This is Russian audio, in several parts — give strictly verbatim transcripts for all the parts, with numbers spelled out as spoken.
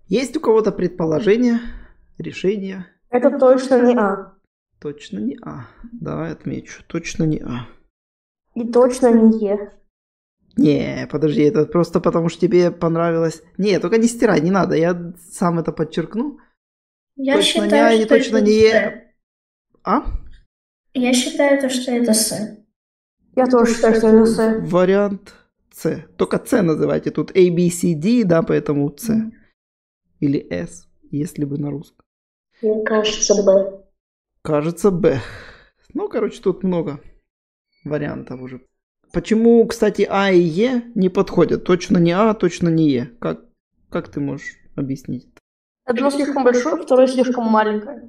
Есть у кого-то предположение, решение? Это точно не А. Точно не А. Давай отмечу. Точно не А. И точно не Е. Не, подожди, это просто потому, что тебе понравилось. Не, только не стирай, не надо, я сам это подчеркну. Я точно считаю, не А, не что точно это не С. Е. А? Я считаю, то, что это С. Я тоже считаю, что это С. Вариант С. Только С называйте. Тут A, B, C, D, да, поэтому С. Мгм. Или S, если бы на русском. Мне кажется, Б. Кажется, Б. Ну, короче, тут много вариантов уже. Почему, кстати, А и Е не подходят? Точно не А, точно не Е. Как, как ты можешь объяснить? Одно слишком большое, второе слишком маленькое.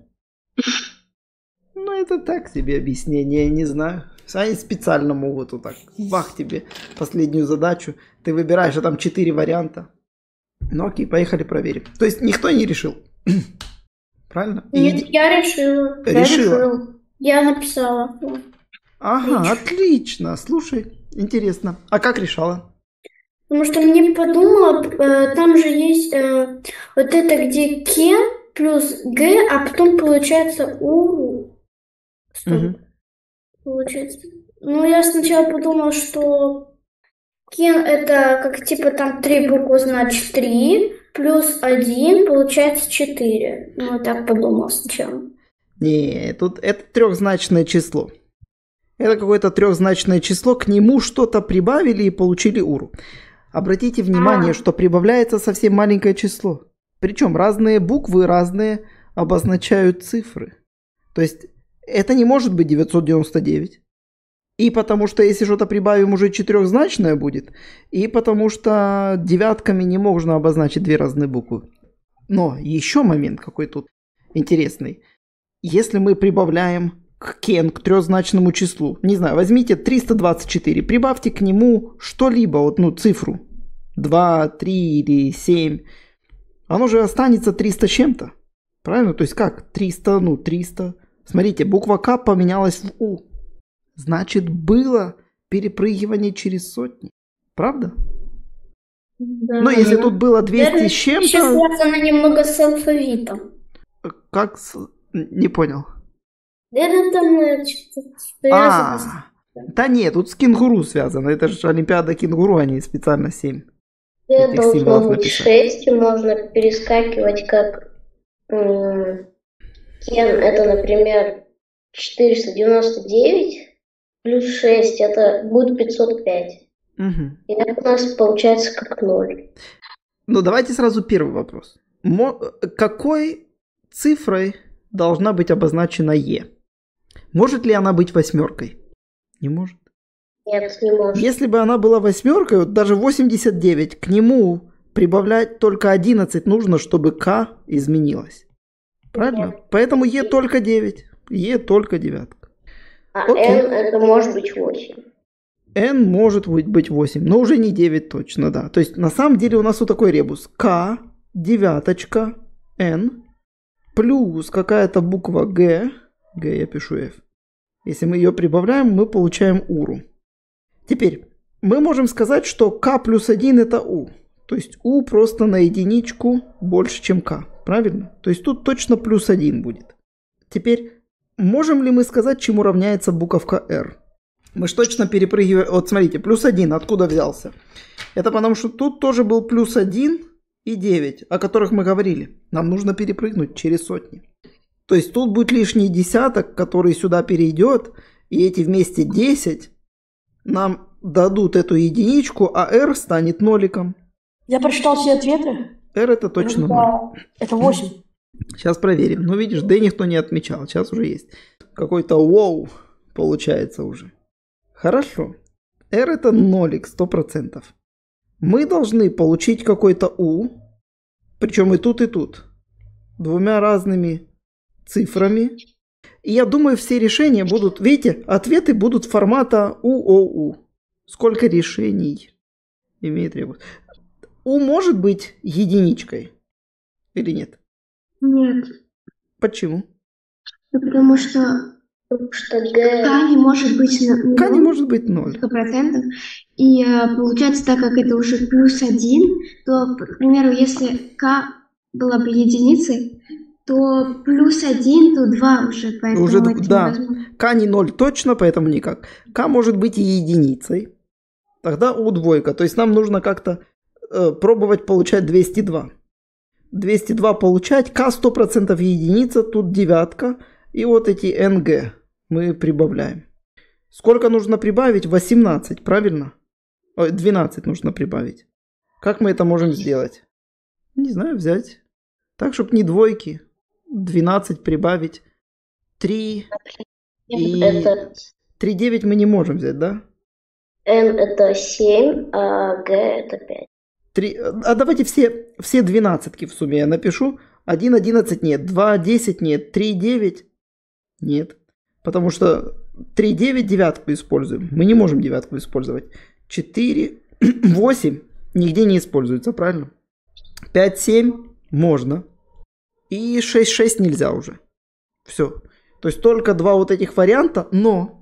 Ну, это так себе объяснение, я не знаю. Они специально могут вот так. Бах тебе последнюю задачу. Ты выбираешь, а там четыре варианта. Ну окей, поехали проверим. То есть никто не решил. Правильно? Нет, И- я решила. Я Решила. решил. Я написала. Ага, отлично. Слушай, интересно. А как решала? Потому что мне подумала, э, там же есть э, вот это, где Кен плюс Г, а потом получается У. Стоп. Мгм. Получается. Ну, я сначала подумала, что Кен это как типа там три буквы, значит три, плюс один, получается четыре. Ну, я так подумала сначала. Не, тут это трехзначное число. Это какое-то трехзначное число, к нему что-то прибавили и получили уру. Обратите внимание, А. что прибавляется совсем маленькое число. Причем разные буквы разные обозначают цифры. То есть это не может быть девятьсот девяносто девять. И потому что если что-то прибавим, уже четырехзначное будет. И потому что девятками не можно обозначить две разные буквы. Но еще момент какой тут интересный. Если мы прибавляем к кен, к трехзначному числу, не знаю, возьмите триста двадцать четыре, прибавьте к нему что-либо, вот, ну, цифру, два, три или семь, оно же останется триста с чем-то, правильно? То есть как? триста, ну, триста. Смотрите, буква К поменялась в У. Значит, было перепрыгивание через сотни. Правда? Да. Но если тут было двести Это с чем-то, еще связано немного с алфавитом. как... с- Не понял. Это там э, что-то связано с... А, да нет, тут с кенгуру связано. Это же Олимпиада кенгуру, они специально семь. Это Этих символов должно быть написали. шесть, и можно перескакивать как м, Кен, это, например, четыреста девяносто девять плюс шесть, это будет пятьсот пять. Мгм. И это у нас получается как ноль. Ну, давайте сразу первый вопрос. Мо- Какой цифрой должна быть обозначена Е? Может ли она быть восьмеркой? Не может. Нет, не может. Если бы она была восьмеркой, вот даже восемьдесят девять, к нему прибавлять только одиннадцать нужно, чтобы К изменилось. Правильно? Нет. Поэтому Е только девять. Е только девятка. А Окей. N это может быть восемь. N может быть быть восемь, но уже не девять точно, да. То есть на самом деле у нас вот такой ребус. К, девяточка, N, плюс какая-то буква Г. Г я пишу F. Если мы ее прибавляем, мы получаем уру. Теперь мы можем сказать, что К плюс один это У. То есть У просто на единичку больше, чем К. Правильно? То есть тут точно плюс один будет. Теперь можем ли мы сказать, чему равняется буковка R? Мы ж точно перепрыгиваем... Вот смотрите, плюс один откуда взялся? Это потому что тут тоже был плюс один и девять, о которых мы говорили. Нам нужно перепрыгнуть через сотни. То есть тут будет лишний десяток, который сюда перейдет, и эти вместе десять нам дадут эту единичку, а R станет ноликом. Я прочитал все ответы. R это точно ноль. Это восемь. Сейчас проверим. Ну, видишь, D никто не отмечал. Сейчас уже есть. Какой-то воу получается уже. Хорошо. R это нолик, сто процентов. Мы должны получить какой-то U. Причем и тут, и тут. Двумя разными цифрами. И я думаю, все решения будут... Видите, ответы будут формата УОУ. Сколько решений имеет ребус? У может быть единичкой или нет? Нет, Почему? ну, потому что Потому что Г... К не может быть на- К не ноль, может быть ноль. сто процентов. И э, получается, так как это уже плюс один, то, к примеру, если К была бы единицей, то плюс один, то два уже, поэтому Уже, это да, невозможно. k не ноль точно, поэтому никак. K может быть и единицей. Тогда U двойка. То есть нам нужно как-то э, пробовать получать двести два. двести два получать, K сто процентов единица, тут девятка. И вот эти эн джи мы прибавляем. Сколько нужно прибавить? восемнадцать, правильно? Ой, двенадцать нужно прибавить. Как мы это можем сделать? Не знаю, взять. Так, чтобы не двойки. двенадцать прибавить. три. И Это три девять мы не можем взять, да? N это семь, а G это пять. три... А давайте все, все двенадцатки в сумме я напишу. один одиннадцать нет, два десять нет, три девять нет. Потому что три девять девятку используем. Мы не можем девятку использовать. четыре восемь нигде не используется, правильно? пять семь можно. И шесть шесть нельзя уже. Все. То есть только два вот этих варианта, но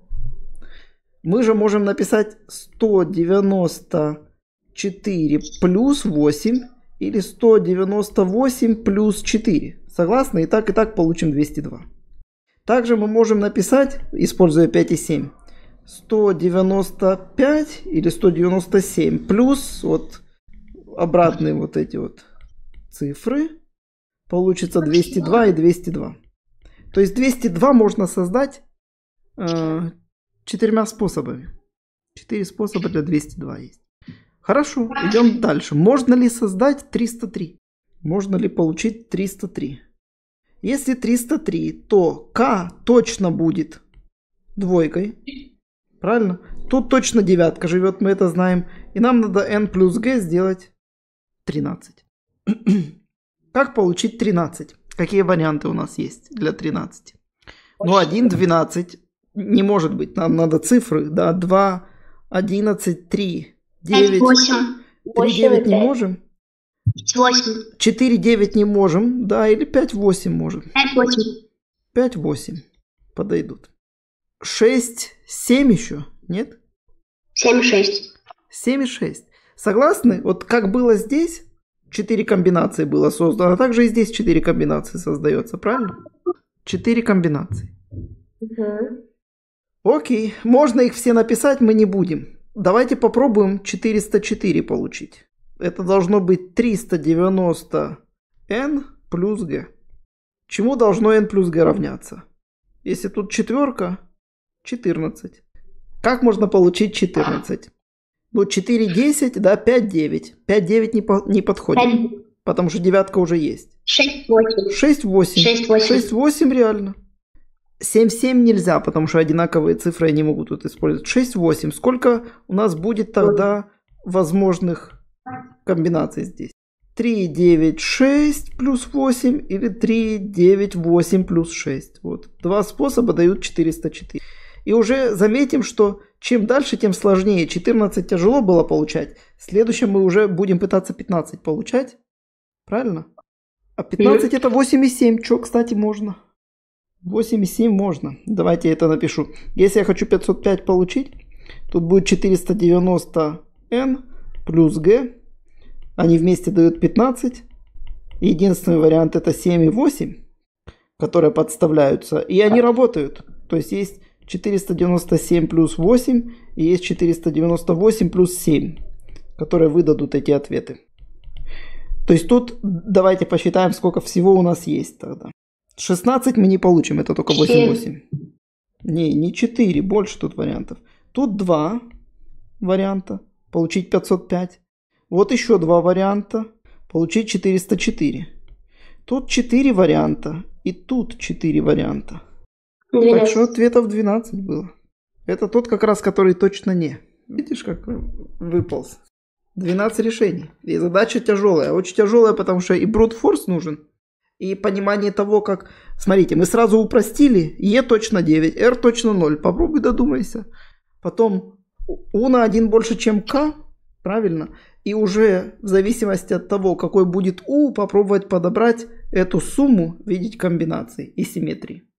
мы же можем написать сто девяносто четыре плюс восемь или сто девяносто восемь плюс четыре. Согласны? И так, и так получим двести два. Также мы можем написать, используя пять и семь, сто девяносто пять или сто девяносто семь плюс вот обратные вот эти вот цифры. Получится двести два и двести два. То есть двести два можно создать э, четырьмя способами. Четыре способа для двести два есть. Хорошо, идем дальше. Можно ли создать триста три? Можно ли получить триста три? Если триста три, то k точно будет двойкой. Правильно? Тут точно девятка живет, мы это знаем. И нам надо n плюс g сделать тринадцать. Как получить тринадцать? Какие варианты у нас есть для тринадцати? Ну, один, двенадцать не может быть. Нам надо цифры, да, два, одиннадцать, три, девять. восемь. три, девять не можем. восемь. четыре, девять не можем, да, или пять, восемь можем. пять, восемь. пять, восемь подойдут. шесть, семь еще, нет? семь, шесть. семь и шесть. Согласны? Вот как было здесь, четыре комбинации было создано, а также и здесь четыре комбинации создается, правильно? четыре комбинации. Угу. Окей, можно их все написать, мы не будем. Давайте попробуем четыреста четыре получить. Это должно быть триста девяносто эн плюс g. Чему должно n плюс g равняться? Если тут четверка, четырнадцать. Как можно получить четырнадцать? Ну, четыре, десять, да, пять, девять. пять, девять не, по, не подходит, пять. потому что девятка уже есть. шесть, восемь. шесть, восемь. шесть, восемь. шесть, восемь реально. семь, семь нельзя, потому что одинаковые цифры я не могу тут использовать. шесть, восемь. Сколько у нас будет тогда возможных комбинаций здесь? три, девять, шесть плюс восемь или три, девять, восемь плюс шесть. Вот. Два способа дают четыреста четыре. И уже заметим, что чем дальше, тем сложнее. четырнадцать тяжело было получать. В следующем мы уже будем пытаться пятнадцать получать. Правильно? А пятнадцать это восемь и семь. Что, кстати, можно? восемь и семь можно. Давайте я это напишу. Если я хочу пятьсот пять получить, тут будет четыреста девяносто эн плюс g. Они вместе дают пятнадцать. Единственный вариант это семь и восемь, которые подставляются. И они работают. То есть есть четыреста девяносто семь плюс восемь и есть четыреста девяносто восемь плюс семь, которые выдадут эти ответы. То есть тут давайте посчитаем, сколько всего у нас есть тогда. шестнадцать мы не получим, это только восемь, восемь. Не, не четыре, больше тут вариантов. Тут два варианта, получить пятьсот пять. Вот еще два варианта, получить четыреста четыре. Тут четыре варианта и тут четыре варианта. двенадцать. Так что ответов двенадцать было. Это тот как раз, который точно не. Видишь, как выполз. двенадцать решений. И задача тяжелая. Очень тяжелая, потому что и брут-форс нужен. И понимание того, как... Смотрите, мы сразу упростили. E точно девять, R точно ноль. Попробуй додумайся. Потом U на один больше, чем K. Правильно? И уже в зависимости от того, какой будет U, попробовать подобрать эту сумму, видеть комбинации и симметрии.